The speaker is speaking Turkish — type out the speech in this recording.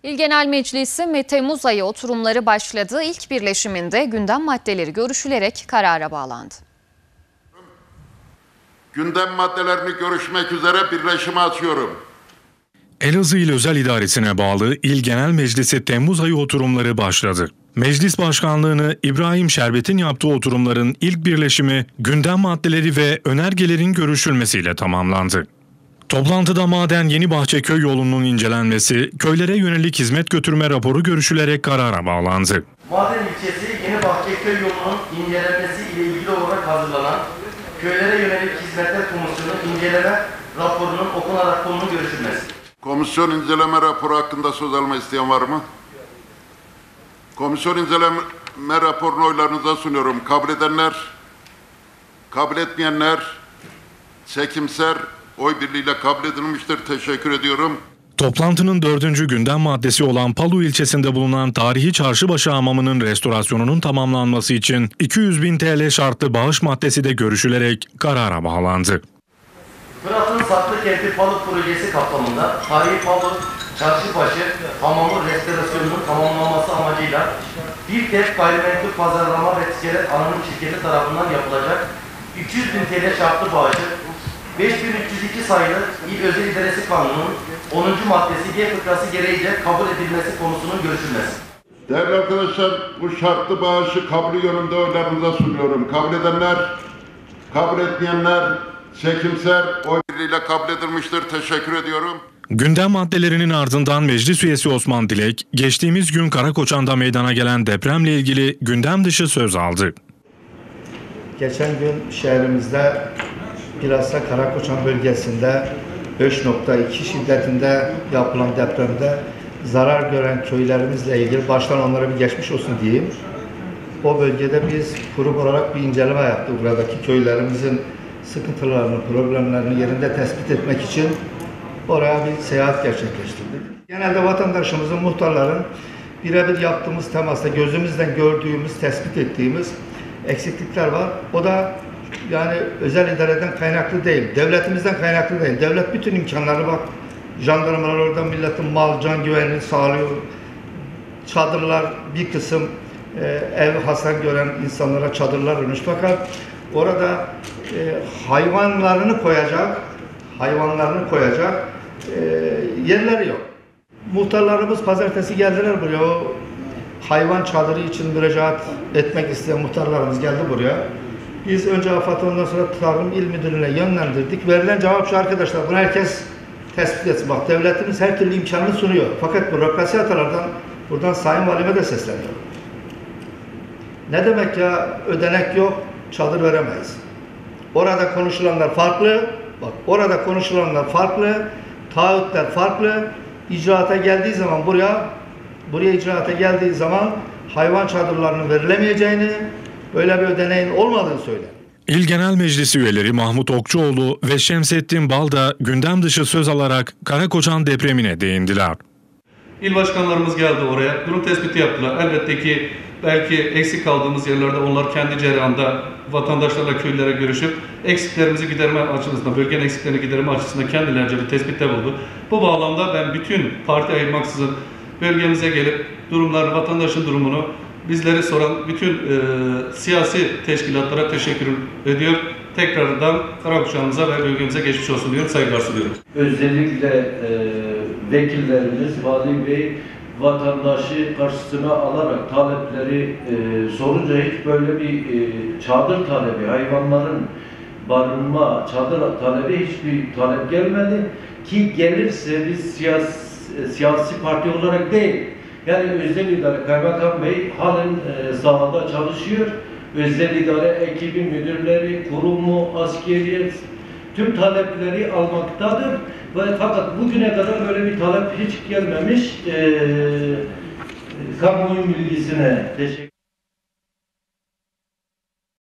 İl Genel Meclisi ve Temmuz ayı oturumları başladı. İlk birleşiminde gündem maddeleri görüşülerek karara bağlandı. Gündem maddelerini görüşmek üzere birleşimi açıyorum. Elazığ İl Özel İdaresi'ne bağlı İl Genel Meclisi Temmuz ayı oturumları başladı. Meclis Başkanlığı'nı İbrahim Şerbet'in yaptığı oturumların ilk birleşimi gündem maddeleri ve önergelerin görüşülmesiyle tamamlandı. Toplantıda Maden Yenibahçe Köy yolunun incelenmesi, köylere yönelik hizmet götürme raporu görüşülerek karara bağlandı. Maden ilçesi Yenibahçe Köy yolunun incelenmesi ile ilgili olarak hazırlanan köylere yönelik hizmetler komisyonu inceleme raporunun okunarak konunun görüşülmesi. Komisyon inceleme raporu hakkında söz alma isteyen var mı? Komisyon inceleme raporunu oylarınıza sunuyorum. Kabul edenler, kabul etmeyenler, çekimser oy birliğiyle kabul edilmiştir. Teşekkür ediyorum. Toplantının 4. gündem maddesi olan Palu ilçesinde bulunan tarihi Çarşıbaşı Hamamı'nın restorasyonunun tamamlanması için 200.000 TL şartlı bağış maddesi de görüşülerek karara bağlandı. Fırat'ın Saklı Kenti Palu projesi kapsamında tarihi Palu Çarşıbaşı Hamamı restorasyonunun tamamlanması amacıyla bir tek gayrimenkul pazarlama ve ticaret anonim şirketi tarafından yapılacak 200.000 TL şartlı bağışı 5302 sayılı İl Özel İdaresi Kanunu'nun 10. maddesi G fıkrası gereğince kabul edilmesi konusunun görüşülmesi. Değerli arkadaşlar, bu şartlı bağışı kabul yönünde oylarınıza sunuyorum. Kabul edenler, kabul etmeyenler, çekimser oy birliğiyle kabul edilmiştir. Teşekkür ediyorum. Gündem maddelerinin ardından meclis üyesi Osman Dilek, geçtiğimiz gün Karakoçan'da meydana gelen depremle ilgili gündem dışı söz aldı. Geçen gün şehrimizde bilhassa Karakoçan bölgesinde 5.2 şiddetinde yapılan depremde zarar gören köylerimizle ilgili baştan onlara bir geçmiş olsun diyeyim. O bölgede biz kurum olarak bir inceleme yaptık. Buradaki köylerimizin sıkıntılarını, problemlerini yerinde tespit etmek için oraya bir seyahat gerçekleştirdik. Genelde vatandaşımızın, muhtarların birebir yaptığımız temasta gözümüzden gördüğümüz, tespit ettiğimiz eksiklikler var. O da yani özel idareden kaynaklı değil, devletimizden kaynaklı değil. Devlet bütün imkanları bak, jandarmalar orada milletin mal, can güvenliğini sağlıyor. Çadırlar bir kısım ev hasar gören insanlara çadırlar örmüş. Fakat orada hayvanlarını koyacak yerleri yok. Muhtarlarımız pazartesi geldiler buraya. O hayvan çadırı için müracaat etmek isteyen muhtarlarımız geldi buraya. Biz önce AFAD, ondan sonra Tarım İl Müdürlüğü'ne yönlendirdik. Verilen cevap şu arkadaşlar, bunu herkes tespit etsin. Bak, devletimiz her türlü imkanını sunuyor. Fakat bürokrasi hatalardan buradan Sayın Valime de sesleniyor. Ne demek ya, ödenek yok, çadır veremeyiz. Orada konuşulanlar farklı, bak orada konuşulanlar farklı, taahhütler farklı. İcraata geldiği zaman buraya icraata geldiği zaman hayvan çadırlarının verilemeyeceğini, böyle bir ödeneğin olmadığını söyler. İl Genel Meclisi üyeleri Mahmut Okçuoğlu ve Şemsettin Bal da gündem dışı söz alarak Karakoçan depremine değindiler. İl başkanlarımız geldi oraya, durum tespiti yaptılar. Elbette ki belki eksik kaldığımız yerlerde onlar kendi cereyanda vatandaşlarla, köylülere görüşüp eksiklerimizi giderme açısından, bölgenin eksiklerini giderme açısından kendilerince bir tespitte buldu. Bu bağlamda ben bütün parti ayırmaksızın bölgemize gelip durumları, vatandaşın durumunu bizleri soran bütün siyasi teşkilatlara teşekkür ediyor. Tekrardan Karakoçan'ımıza ve bölgemize geçmiş olsun diyorum, saygılar sunuyorum. Özellikle vekillerimiz, Vali Bey, vatandaşı karşısına alarak talepleri sorunca hiç böyle bir çadır talebi, hayvanların barınma, çadır talebi hiçbir talep gelmedi. Ki gelirse biz siyasi parti olarak değil, yani özel idare, Kaymakam Bey halen sahada çalışıyor. Özel idare ekibi, müdürleri, kurumu, askeriyet tüm talepleri almaktadır. Ve fakat bugüne kadar böyle bir talep hiç gelmemiş. Kamuoyu bilgisine teşekkür